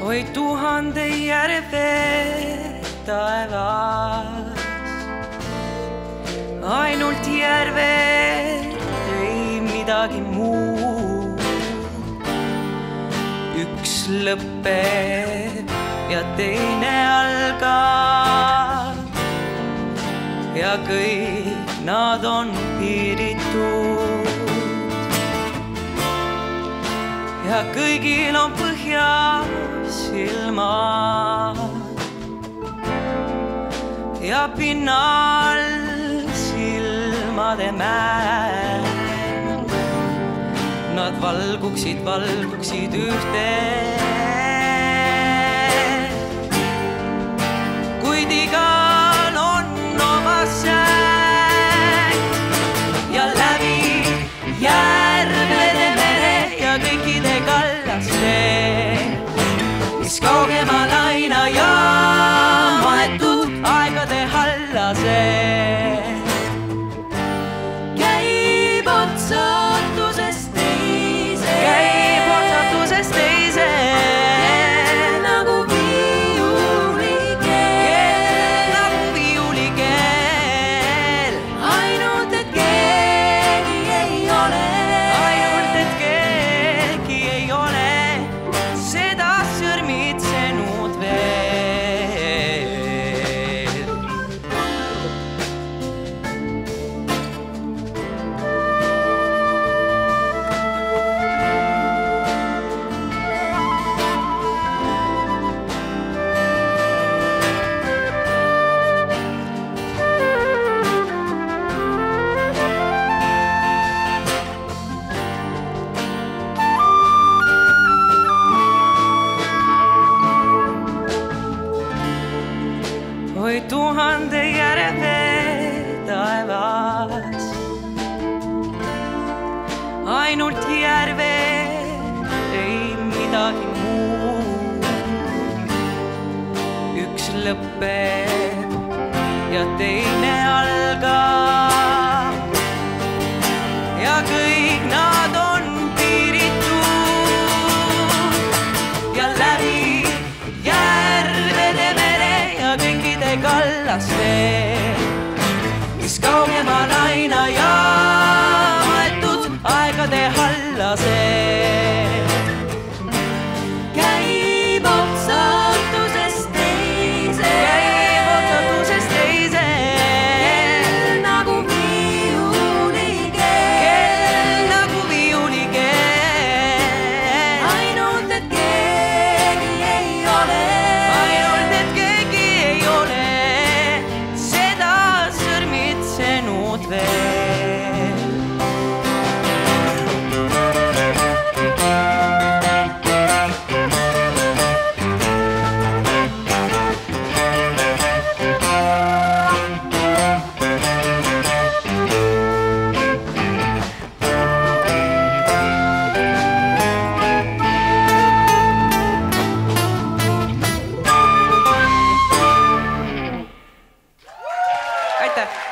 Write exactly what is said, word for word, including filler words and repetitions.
oi tuhande järve taevas, ainult järvel ei midagi muud. Üks lõpeb ja teine algab ja kõik nad on piiritud. Ja kõigil on põhjas silmad ja pinnal silmade mäng. Nad valguksid, valguksid ühte, kuid igal on oma säng. Ja läbi järvede mere ja kõikide kallaste, mis kaugemal aina ja maetud aegade hallase. Käib otsatusest teise, käib otsatusest teise, nagu viiulikeel, nagu viiulikeel. Ainult et keegi ei ole, ainult et keegi ei ole seda sõrmitsenud veel. Oi tuhande järve taevas, ainult järvel ei midagi muud. Üks lõpeb ja teine algab ja kõik nad on piiritud. Ja läbi järvede mere ja kõikide kallaste, mis kaugemal aina ja maetud aegade hallase. Käib otsatusest teise, käib otsatusest teise, nagu viiulikeel, nagu viiulikeel. Ainult et keegi ei ole, ainult et keegi ei ole seda sõrmitsenud veel. Aitäh!